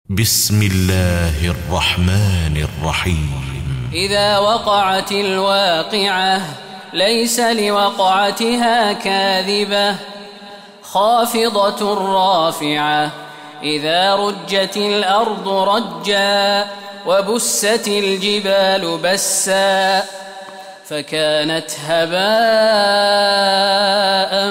بسم الله الرحمن الرحيم. إذا وقعت الواقعة ليس لوقعتها كاذبة خافضة رافعة إذا رجت الأرض رجا وبست الجبال بسا فكانت هباء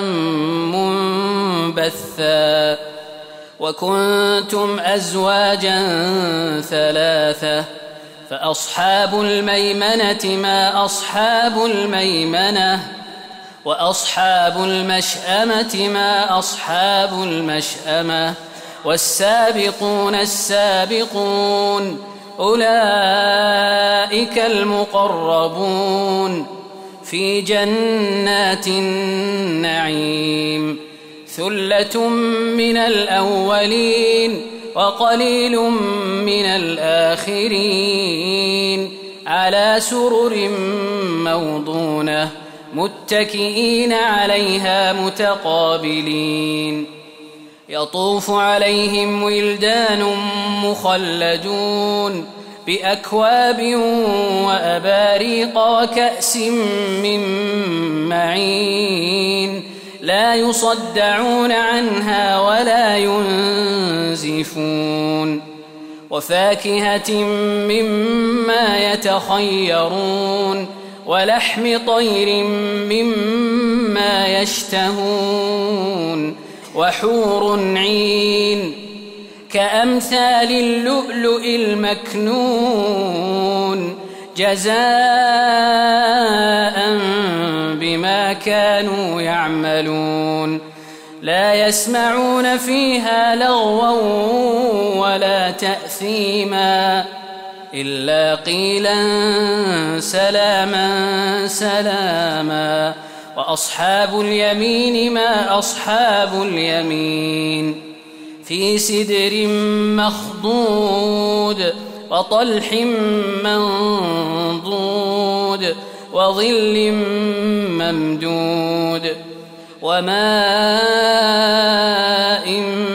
منبثا وكنتم أزواجا ثلاثة فأصحاب الميمنة ما أصحاب الميمنة وأصحاب المشأمة ما أصحاب المشأمة والسابقون السابقون أولئك المقربون في جنات النعيم ثلة من الأولين وقليل من الآخرين على سرر موضونة متكئين عليها متقابلين يطوف عليهم ولدان مخلدون بأكواب وأباريق وكأس من معين لا يصدعون عنها ولا ينزفون وفاكهة مما يتخيرون ولحم طير مما يشتهون وحور عين كأمثال اللؤلؤ المكنون جزاء بما كانوا يعملون لا يسمعون فيها لغوا ولا تأثيما إلا قيلا سلاما سلاما وأصحاب اليمين ما أصحاب اليمين في سدر مخضود وطلح منضود وظل ممدود وماء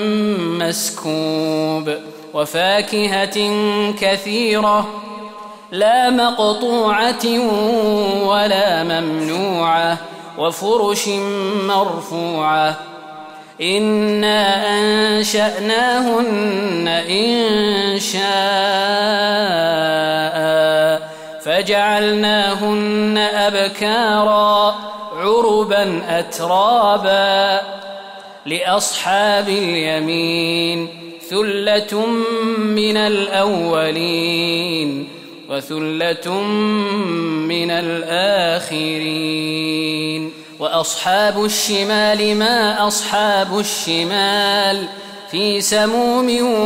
مسكوب وفاكهة كثيرة لا مقطوعة ولا ممنوعة وفرش مرفوعة إنا أنشأناهن إنشاء فجعلناهن أبكارا عربا أترابا لأصحاب اليمين ثلة من الأولين وثلة من الآخرين وأصحاب الشمال ما أصحاب الشمال في سموم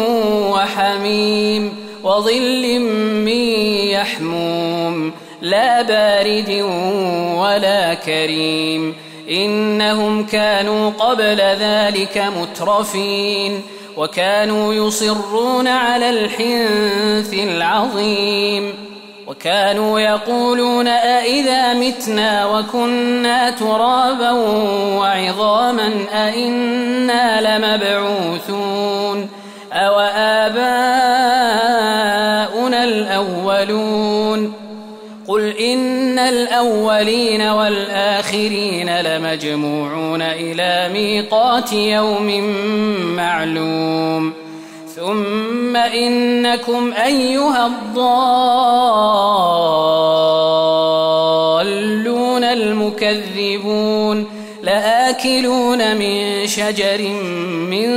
وحميم وظل من يحموم لا بارد ولا كريم إنهم كانوا قبل ذلك مترفين وكانوا يصرون على الحنث العظيم وكانوا يقولون أئذا متنا وكنا ترابا وعظاما أئنا لمبعوثون أو آباؤنا الأولون قل إن الأولين والآخرين لمجموعون إلى ميقات يوم معلوم ثم إنكم أيها الضالون المكذبون لآكلون من شجر من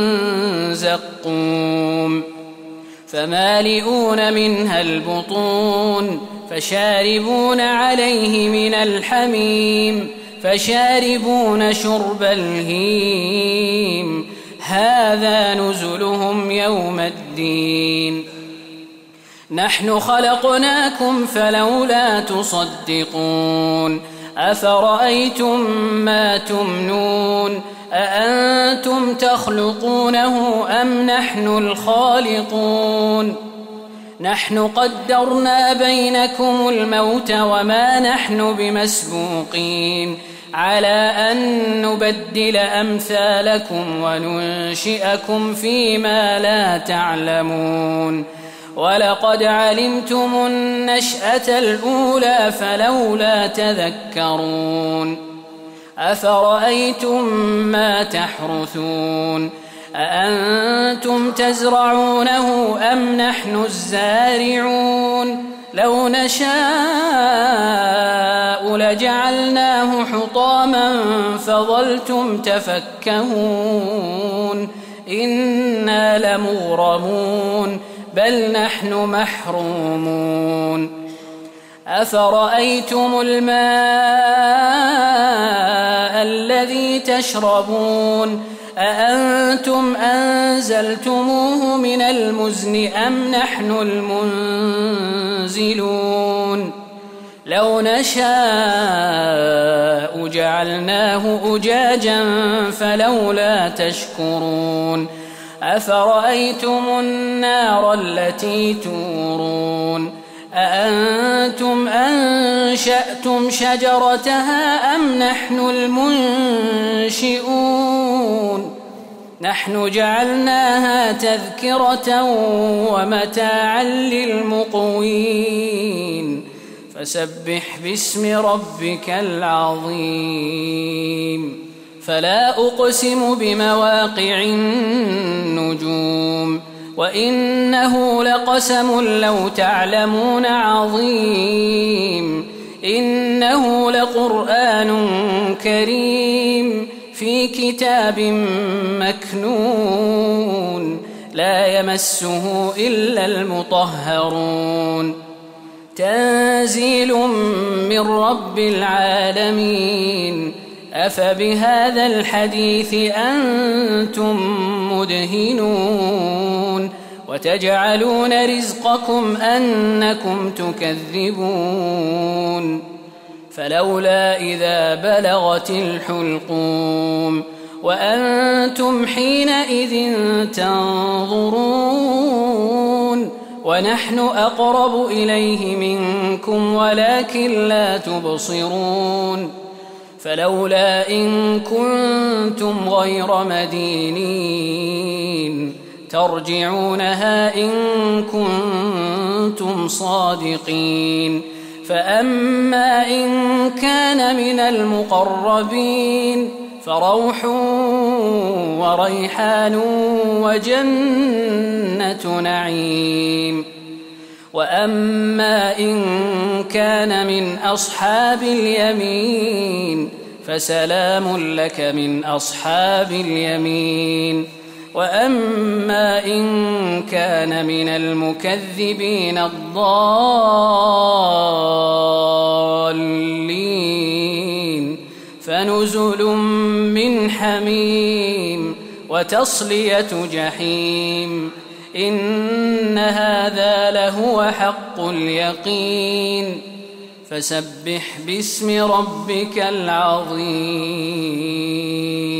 زقوم فمالئون منها البطون فشاربون عليه من الحميم فشاربون شرب الهيم هذا نزلهم يوم الدين نحن خلقناكم فلولا تصدقون أفرأيتم ما تمنون أأنتم تخلقونه أم نحن الخالقون نحن قدرنا بينكم الموت وما نحن بمسبوقين على أن نبدل أمثالكم وننشئكم فيما لا تعلمون ولقد علمتم النشأة الأولى فلولا تذكرون أفرأيتم ما تحرثون أأنتم تزرعونه أم نحن الزارعون لو نشاء لجعلناه حطاما فظلتم تفكهون إنا لمغرمون بل نحن محرومون أفرأيتم الماء الذي تشربون أأنتم أنزلتموه من المزن أم نحن المنزلون لو نشاء جعلناه أجاجا فلولا تشكرون أفرأيتم النار التي تورون أأنتم أنشأتم شجرتها أم نحن المنشئون نحن جعلناها تذكرة ومتاعا للمقوين فسبح باسم ربك العظيم فلا أقسم بمواقع النجوم وإنه لقسم لو تعلمون عظيم إنه لقرآن كريم في كتاب مكنون لا يمسه إلا المطهرون تنزيل من رب العالمين أفبهذا الحديث أنتم مدهنون وتجعلون رزقكم أنكم تكذبون فلولا إذا بلغت الحلقوم وأنتم حينئذ تنظرون ونحن أقرب إليه منكم ولكن لا تبصرون فلولا إن كنتم غير مدينين ترجعونها إن كنتم صادقين فأما إن كان من المقربين فروح وريحان وجنة نعيم وأما إن كان من أصحاب اليمين فسلام لك من أصحاب اليمين وأما إن كان من المكذبين الضالين فنزل من حميم وتصلية جحيم إن هذا لهو حق اليقين فسبح باسم ربك العظيم